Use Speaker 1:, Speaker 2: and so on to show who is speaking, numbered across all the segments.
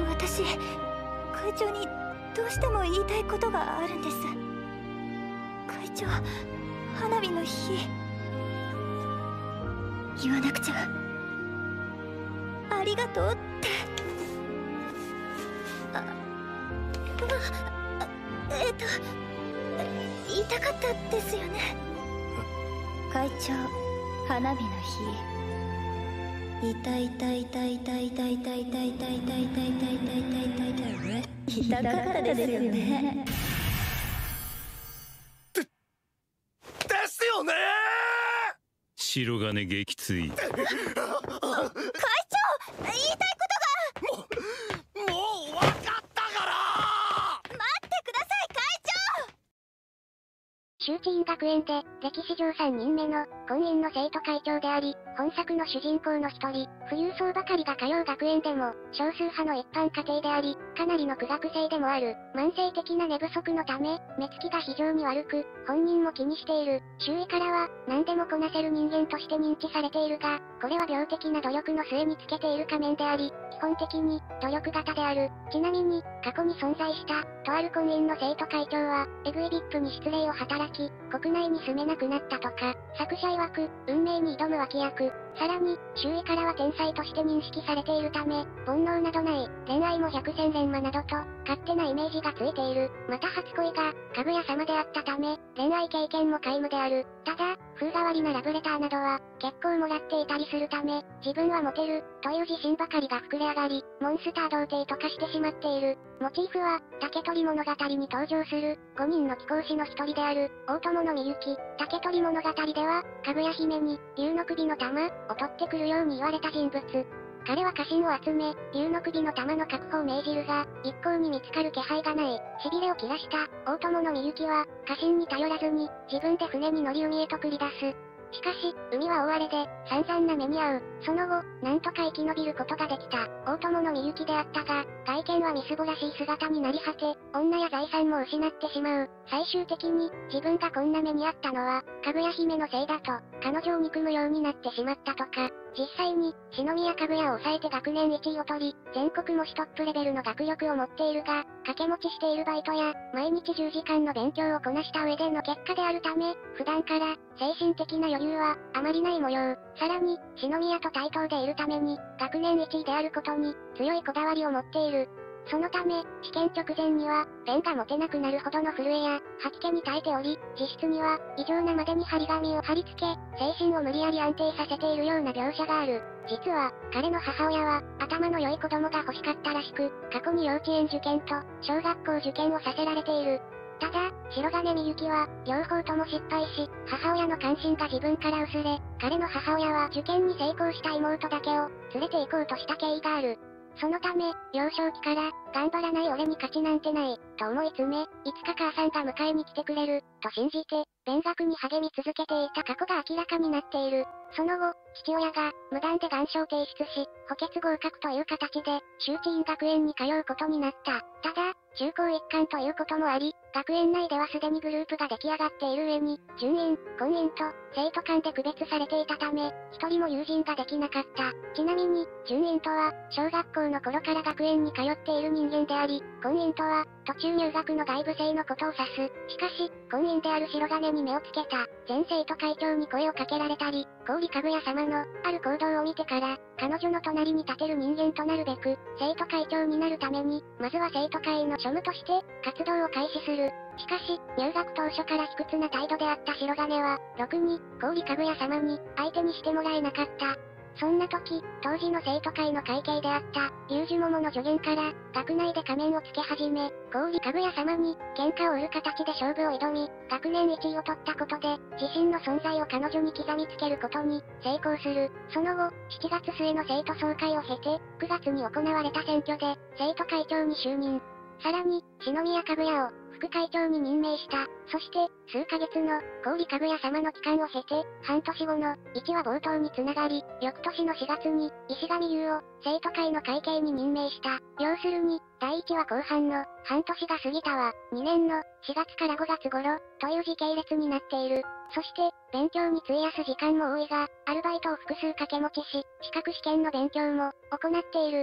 Speaker 1: 私、会長にどうしても言いたいことがあるんです。会長、花火の日言わなくちゃ。ありがとうって。言いたかったですよね。会長、花火の日。痛い痛い痛い痛い痛い痛い痛い痛い痛い痛い痛い痛い痛い痛かったですよね。
Speaker 2: ですよね。
Speaker 3: 白金撃墜。
Speaker 1: 会長、言いたいことが。
Speaker 2: もう分かったから。
Speaker 1: 待ってください、会長。
Speaker 4: 周知院学園で、歴史上3人目の、婚姻の生徒会長であり、本作の主人公の一人、富裕層ばかりが通う学園でも、少数派の一般家庭であり、かなりの苦学生でもある、慢性的な寝不足のため、目つきが非常に悪く、本人も気にしている、周囲からは、何でもこなせる人間として認知されているが、これは病的な努力の末につけている仮面であり、基本的に、努力型である。ちなみに、過去に存在した、とある婚姻の生徒会長は、エグイビップに失礼を働き、国内に住めなくなったとか、作者曰く、運命に挑む脇役。さらに、周囲からは天才として認識されているため、煩悩などない、恋愛も百戦錬磨などと、勝手なイメージがついている。また初恋が、かぐや様であったため、恋愛経験も皆無である。ただ、風変わりなラブレターなどは、結構もらっていたりするため、自分はモテる、という自信ばかりが膨れ上がり、モンスター童貞と化してしまっている。モチーフは、竹取物語に登場する、5人の貴公子の一人である、大友のみゆき。竹取物語では、かぐや姫に、竜の首の玉、を取ってくるように言われた人物。彼は家臣を集め、竜の首の玉の確保を命じるが、一向に見つかる気配がない。痺れを切らした、大友のみゆきは、家臣に頼らずに、自分で船に乗り海へと繰り出す。しかし、海は大荒れで、散々な目に遭う。その後、なんとか生き延びることができた、大友のみゆきであったが、外見はみすぼらしい姿になり果て、女や財産も失ってしまう。最終的に、自分がこんな目に遭ったのは、かぐや姫のせいだと、彼女を憎むようになってしまったとか。実際に、篠宮かぐやを抑えて学年1位を取り、全国模試トップレベルの学力を持っているが、掛け持ちしているバイトや、毎日10時間の勉強をこなした上での結果であるため、普段から、精神的な余裕は、あまりない模様。さらに、篠宮と対等でいるために、学年1位であることに、強いこだわりを持っている。そのため、試験直前には、ペンが持てなくなるほどの震えや、吐き気に耐えており、実質には、異常なまでに張り紙を貼り付け、精神を無理やり安定させているような描写がある。実は、彼の母親は、頭の良い子供が欲しかったらしく、過去に幼稚園受験と、小学校受験をさせられている。ただ、白金みゆきは、両方とも失敗し、母親の関心が自分から薄れ、彼の母親は受験に成功した妹だけを、連れて行こうとした経緯がある。そのため、幼少期から、頑張らない俺に価値なんてない、と思い詰め、いつか母さんが迎えに来てくれる、と信じて、勉学に励み続けていた過去が明らかになっている。その後、父親が、無断で願書を提出し、補欠合格という形で、周知院学園に通うことになった。ただ、中高一貫ということもあり、学園内ではすでにグループが出来上がっている上に、準院、婚姻と、生徒間で区別されていたため、一人も友人ができなかった。ちなみに、準院とは、小学校の頃から学園に通っている人間であり、婚姻とは、途中入学の外部生のことを指す。しかし、婚姻である白金に目をつけた、前生徒会長に声をかけられたり、氷かぐや様の、ある行動を見てから、彼女の隣に立てる人間となるべく、生徒会長になるために、まずは生徒会の庶務として、活動を開始する。しかし、入学当初から卑屈な態度であった白金は、ろくに、氷かぐや様に、相手にしてもらえなかった。そんな時、当時の生徒会の会計であった、龍樹桃の助言から、学内で仮面をつけ始め、氷かぐや様に、喧嘩を売る形で勝負を挑み、学年1位を取ったことで、自身の存在を彼女に刻みつけることに、成功する。その後、7月末の生徒総会を経て、9月に行われた選挙で、生徒会長に就任。さらに、篠宮かぐやを、副会長に任命した。そして、数ヶ月の、氷かぐや様の期間を経て、半年後の、1話冒頭につながり、翌年の4月に、石上優を、生徒会の会計に任命した。要するに、第1話後半の、半年が過ぎたわ、2年の、4月から5月頃、という時系列になっている。そして、勉強に費やす時間も多いが、アルバイトを複数掛け持ちし、資格試験の勉強も、行っている。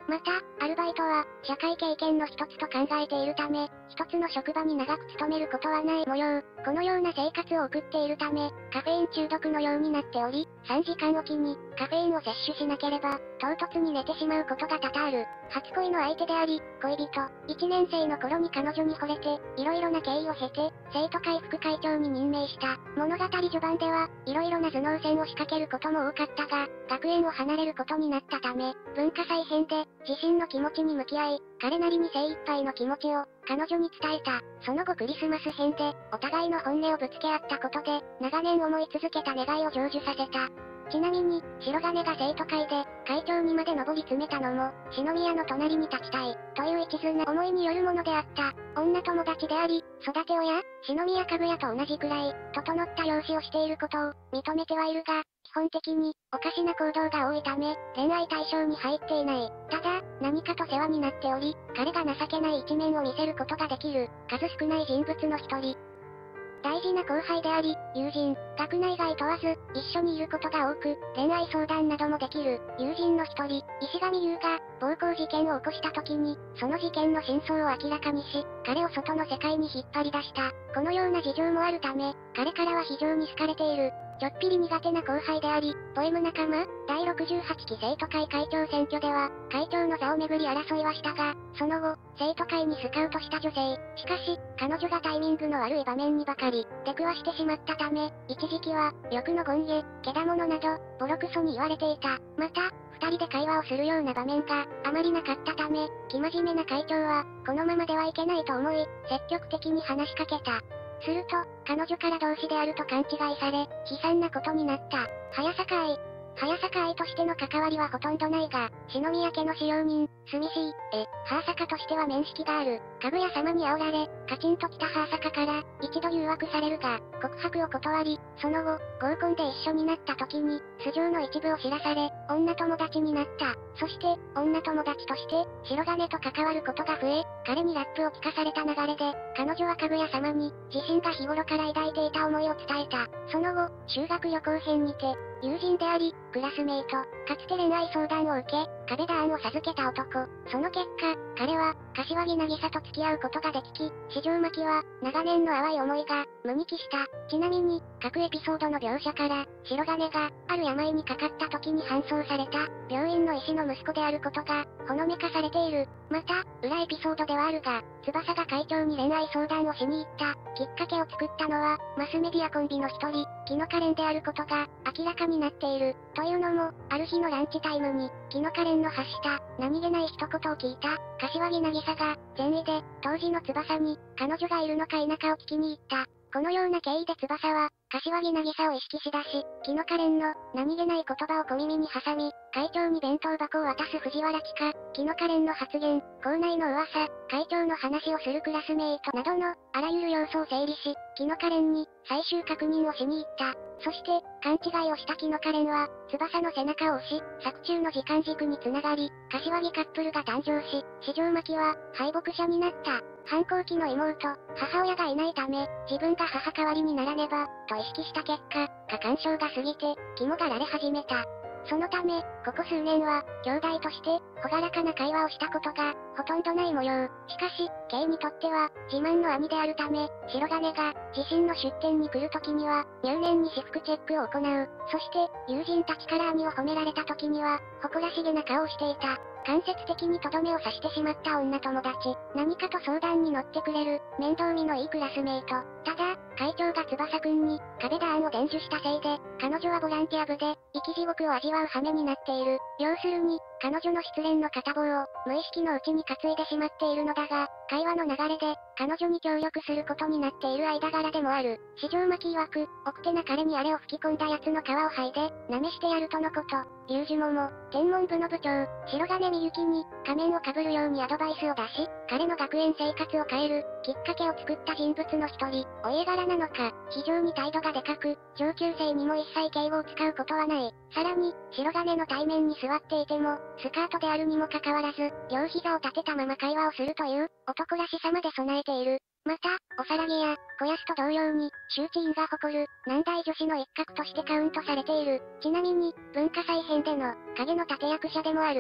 Speaker 4: また、アルバイトは、社会経験の一つと考えているため、一つの職場に長く勤めることはない模様。このような生活を送っているため、カフェイン中毒のようになっており、3時間おきに、カフェインを摂取しなければ、唐突に寝てしまうことが多々ある。初恋の相手であり、恋人、1年生の頃に彼女に惚れて、色々な経緯を経て、生徒会副会長に任命した。物語序盤では、色々な頭脳戦を仕掛けることも多かったが、学園を離れることになったため、文化祭編で、自身の気持ちに向き合い、彼なりに精一杯の気持ちを、彼女に伝えた。その後クリスマス編で、お互いの本音をぶつけ合ったことで、長年思い続けた願いを成就させた。ちなみに、白金が生徒会で、会長にまで上り詰めたのも、篠宮の隣に立ちたい、という一途な思いによるものであった。女友達であり、育て親、篠宮かぐやと同じくらい、整った容姿をしていることを、認めてはいるが、基本的に、おかしな行動が多いため、恋愛対象に入っていない。ただ、何かと世話になっており、彼が情けない一面を見せることができる、数少ない人物の一人。大事な後輩であり、友人、学内外問わず、一緒にいることが多く、恋愛相談などもできる、友人の一人、石上優が、暴行事件を起こした時に、その事件の真相を明らかにし、彼を外の世界に引っ張り出した。このような事情もあるため、彼からは非常に好かれている。ちょっぴり苦手な後輩であり、ポエム仲間、第68期生徒会会長選挙では、会長の座をめぐり争いはしたが、その後、生徒会にスカウトした女性。しかし、彼女がタイミングの悪い場面にばかり、出くわしてしまったため、一時期は、欲の権下、けだものなど、ボロクソに言われていた。また、二人で会話をするような場面があまりなかったため、生真面目な会長は、このままではいけないと思い、積極的に話しかけた。すると、彼女から同志であると勘違いされ、悲惨なことになった。早坂愛。早坂愛としての関わりはほとんどないが、篠宮家の使用人、住石、早坂としては面識がある。かぐや様に煽られ、カチンときた早坂から、一度誘惑されるが、告白を断り、その後、合コンで一緒になった時に、素性の一部を知らされ、女友達になった。そして、女友達として、白金と関わることが増え、彼にラップを聞かされた流れで、彼女はかぐや様に、自身が日頃から抱いていた思いを伝えた。その後、修学旅行編にて、友人であり、クラスメイト、かつて恋愛相談を受け、壁ダーンを授けた男。その結果、彼は、柏木渚と付き合うことができ、四条巻は、長年の淡い思いが、無に帰した。ちなみに、各エピソードの描写から、白金が、ある病にかかった時に搬送された、病院の医師の息子であることが、ほのめかされている。また、裏エピソードではあるが、翼が会長に恋愛相談をしに行った、きっかけを作ったのは、マスメディアコンビの一人、木野カレンであることが、明らかになっている。というのも、ある日のランチタイムに、木野カレンの発した、何気ない一言を聞いた、柏木渚が、善意で、当時の翼に、彼女がいるのか否かを聞きに行った。このような経緯で翼は、柏木渚を意識しだし、木野カレンの、何気ない言葉を小耳に挟み、会長に弁当箱を渡す藤原千佳、木野カレンの発言、校内の噂、会長の話をするクラスメイトなどの、あらゆる要素を整理し、木野カレンに、最終確認をしに行った。そして、勘違いをした木野カレンは、翼の背中を押し、作中の時間軸につながり、柏木カップルが誕生し、四条巻は、敗北者になった。反抗期の妹、母親がいないため、自分が母代わりにならねば、と意識した結果、過干渉が過ぎて、肝がられ始めた。そのため、ここ数年は、兄弟として、朗らかな会話をしたことが、ほとんどない模様。しかし、K にとっては、自慢の兄であるため、白金が、自身の出店に来る時には、入念に私服チェックを行う。そして、友人たちから兄を褒められた時には、誇らしげな顔をしていた。間接的にとどめを刺してしまった女友達。何かと相談に乗ってくれる、面倒見のいいクラスメイト。ただ、会長が翼くんに、壁ダーンを伝授したせいで、彼女はボランティア部で、生き地獄を味わう羽目になっている。要するに、彼女の失恋の片棒を、無意識のうちに担いでしまっているのだが、会話の流れで、彼女に協力することになっている間柄でもある。四条巻曰く、奥手な彼にあれを吹き込んだ奴の皮を剥いで、舐めしてやるとのこと。龍樹桃、天文部の部長、白金みゆきに、仮面をかぶるようにアドバイスを出し、彼の学園生活を変える、きっかけを作った人物の一人。お家柄なのか、非常に態度がでかく、上級生にも一切敬語を使うことはない。さらに、白金の対面に座っていても、スカートであるにもかかわらず、両膝を立てたまま会話をするという、男らしさまで備えている。また、おさらげや、小安と同様に、周知院が誇る、難題女子の一角としてカウントされている。ちなみに、文化祭編での、影の立役者でもある。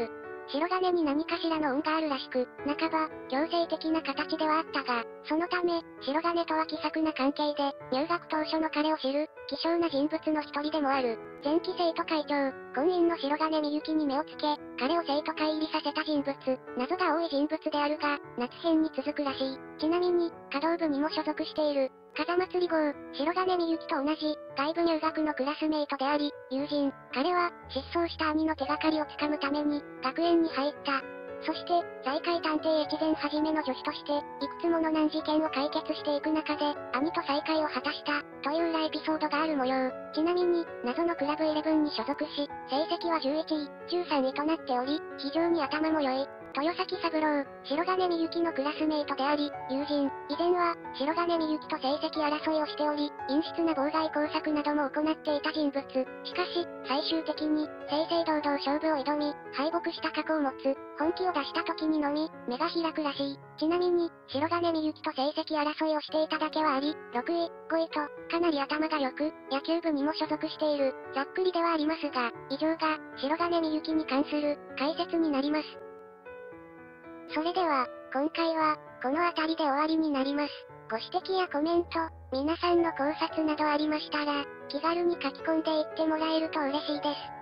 Speaker 4: 白金に何かしらの恩があるらしく、半ば、強制的な形ではあったが、そのため、白金とは気さくな関係で、入学当初の彼を知る、希少な人物の一人でもある。前期生徒会長、婚姻の白金みゆきに目をつけ、彼を生徒会入りさせた人物、謎が多い人物であるが、夏編に続くらしい。ちなみに、華道部にも所属している。風祭り号、白金みゆきと同じ、外部入学のクラスメイトであり、友人。彼は、失踪した兄の手がかりをつかむために、学園に入った。そして、財界探偵越前はじめの助手として、いくつもの難事件を解決していく中で、兄と再会を果たした、という裏エピソードがある模様。ちなみに、謎のクラブ11に所属し、成績は11位、13位となっており、非常に頭も良い。豊崎三郎、白金みゆきのクラスメイトであり、友人。以前は、白金みゆきと成績争いをしており、陰湿な妨害工作なども行っていた人物。しかし、最終的に、正々堂々勝負を挑み、敗北した過去を持つ。本気を出した時にのみ、目が開くらしい。ちなみに、白金みゆきと成績争いをしていただけはあり、6位、5位と、かなり頭が良く、野球部にも所属している。ざっくりではありますが、以上が、白金みゆきに関する、解説になります。それでは、今回は、この辺りで終わりになります。ご指摘やコメント、皆さんの考察などありましたら、気軽に書き込んでいってもらえると嬉しいです。